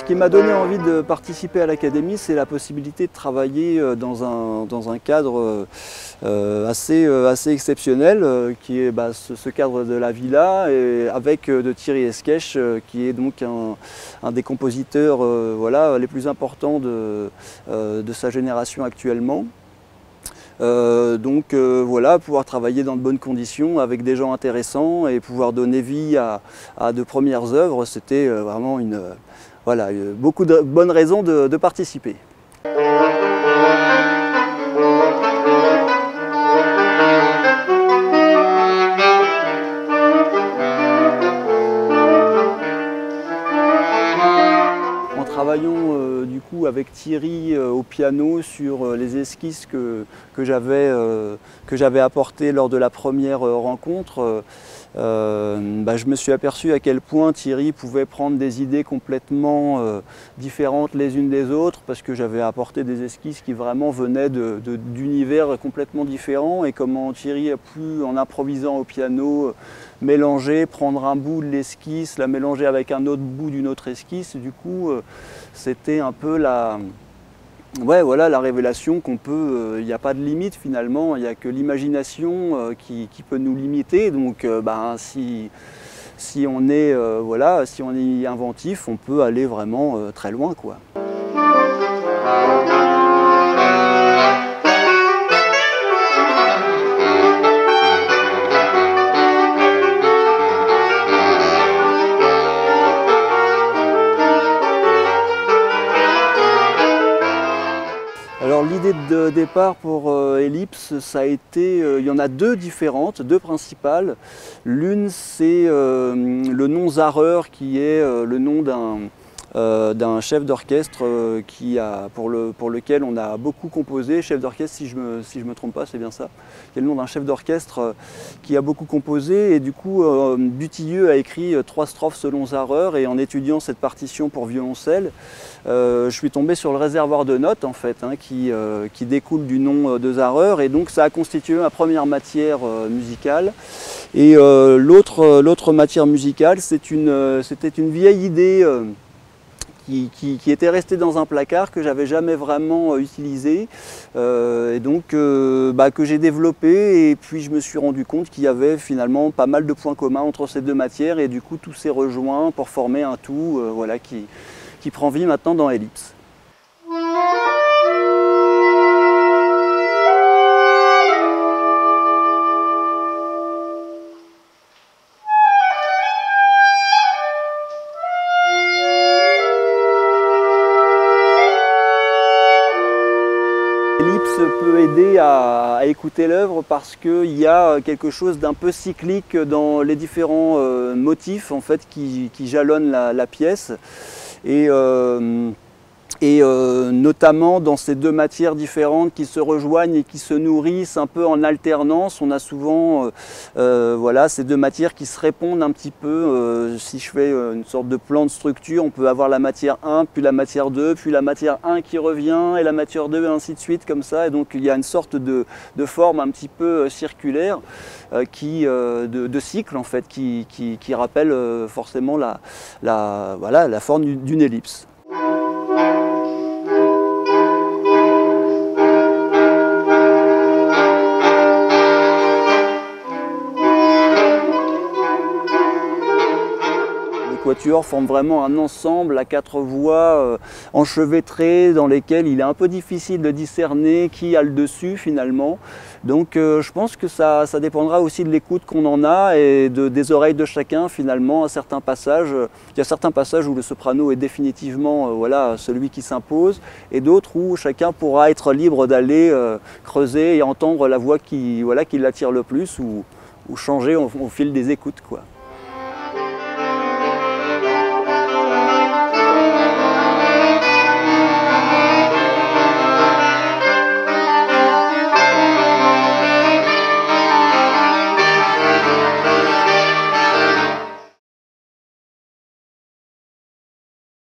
qui m'a donné envie de participer à l'académie, c'est la possibilité de travailler dans un cadre assez exceptionnel, qui est ce cadre de la villa, et avec de Thierry Esquèche, qui est donc un des compositeurs voilà, les plus importants de sa génération actuellement. Voilà, pouvoir travailler dans de bonnes conditions avec des gens intéressants et pouvoir donner vie à de premières œuvres, c'était vraiment voilà, beaucoup de bonnes raisons de participer. En travaillant du coup avec Thierry au piano sur les esquisses que j'avais apportées lors de la première rencontre, je me suis aperçu à quel point Thierry pouvait prendre des idées complètement différentes les unes des autres, parce que j'avais apporté des esquisses qui vraiment venaient d'univers complètement différents, et comment Thierry a pu, en improvisant au piano, mélanger, prendre un bout de l'esquisse, la mélanger avec un autre bout d'une autre esquisse. Du coup, c'était un peu voilà, la révélation qu'on peut, il n'y a pas de limite finalement, il n'y a que l'imagination qui peut nous limiter. Donc si on est, voilà, si on est inventif, on peut aller vraiment très loin, quoi. Alors l'idée de départ pour Ellipse, ça a été, il y en a deux différentes, deux principales. L'une, c'est le nom Zarreur, qui est le nom d'un chef d'orchestre pour lequel on a beaucoup composé. Chef d'orchestre, si je me trompe pas, c'est bien ça. C'est le nom d'un chef d'orchestre qui a beaucoup composé, et du coup Dutilleux a écrit 3 strophes selon Zarreur, et en étudiant cette partition pour violoncelle, je suis tombé sur le réservoir de notes en fait, hein, qui découle du nom de Zarreur, et donc ça a constitué ma première matière musicale. Et l'autre matière musicale, c'était une vieille idée qui était restée dans un placard, que j'avais jamais vraiment utilisé, et donc que j'ai développé, et puis je me suis rendu compte qu'il y avait finalement pas mal de points communs entre ces deux matières, et du coup tout s'est rejoint pour former un tout voilà, qui prend vie maintenant dans Ellipse. Ellipse peut aider à écouter l'œuvre, parce qu'il y a quelque chose d'un peu cyclique dans les différents motifs en fait, qui jalonnent la pièce. Et notamment dans ces deux matières différentes qui se rejoignent et qui se nourrissent un peu en alternance, on a souvent voilà, ces deux matières qui se répondent un petit peu. Si je fais une sorte de plan de structure, on peut avoir la matière 1, puis la matière 2, puis la matière 1 qui revient, et la matière 2, et ainsi de suite, comme ça. Et donc il y a une sorte de forme un petit peu circulaire, de cycle en fait, qui rappelle forcément voilà, la forme d'une ellipse. Le quatuor forme vraiment un ensemble à 4 voix enchevêtrées, dans lesquelles il est un peu difficile de discerner qui a le dessus finalement. Donc je pense que ça dépendra aussi de l'écoute qu'on en a, et des oreilles de chacun finalement à certains passages. Il y a certains passages où le soprano est définitivement voilà, celui qui s'impose, et d'autres où chacun pourra être libre d'aller creuser et entendre la voix qui l'attire le plus, ou changer au fil des écoutes, quoi.